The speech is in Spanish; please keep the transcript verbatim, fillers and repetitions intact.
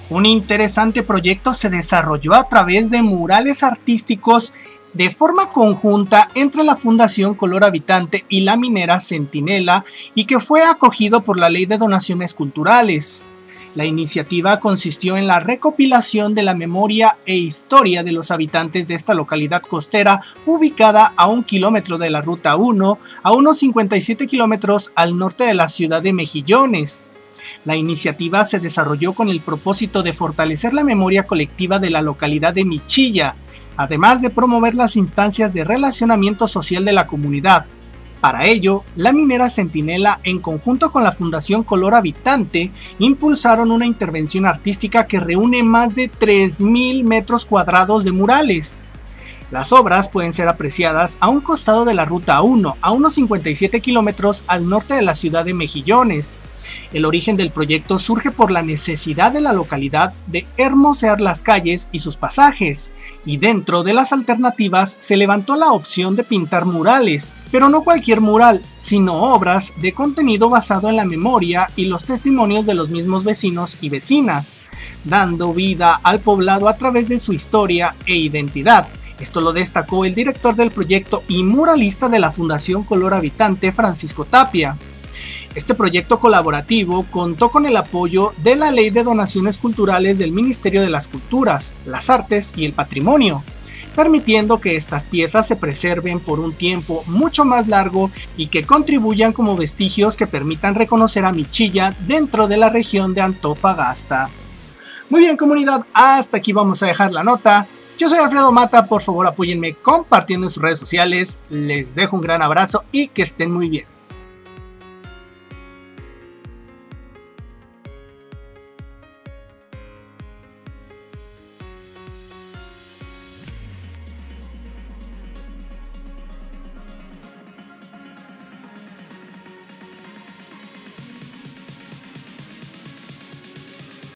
Un interesante proyecto se desarrolló a través de murales artísticos de forma conjunta entre la Fundación Color Habitante y la minera Centinela, y que fue acogido por la Ley de Donaciones Culturales. La iniciativa consistió en la recopilación de la memoria e historia de los habitantes de esta localidad costera, ubicada a un kilómetro de la Ruta uno, a unos cincuenta y siete kilómetros al norte de la ciudad de Mejillones. La iniciativa se desarrolló con el propósito de fortalecer la memoria colectiva de la localidad de Michilla, además de promover las instancias de relacionamiento social de la comunidad. Para ello, la minera Centinela, en conjunto con la Fundación Color Habitante, impulsaron una intervención artística que reúne más de tres mil metros cuadrados de murales. Las obras pueden ser apreciadas a un costado de la Ruta uno, a unos cincuenta y siete kilómetros al norte de la ciudad de Mejillones. El origen del proyecto surge por la necesidad de la localidad de hermosear las calles y sus pasajes, y dentro de las alternativas se levantó la opción de pintar murales, pero no cualquier mural, sino obras de contenido basado en la memoria y los testimonios de los mismos vecinos y vecinas, dando vida al poblado a través de su historia e identidad. Esto lo destacó el director del proyecto y muralista de la Fundación Color Habitante, Francisco Tapia. Este proyecto colaborativo contó con el apoyo de la Ley de Donaciones Culturales del Ministerio de las Culturas, las Artes y el Patrimonio, permitiendo que estas piezas se preserven por un tiempo mucho más largo y que contribuyan como vestigios que permitan reconocer a Michilla dentro de la región de Antofagasta. Muy bien, comunidad, hasta aquí vamos a dejar la nota. Yo soy Alfredo Mata, por favor apóyenme compartiendo en sus redes sociales, les dejo un gran abrazo y que estén muy bien.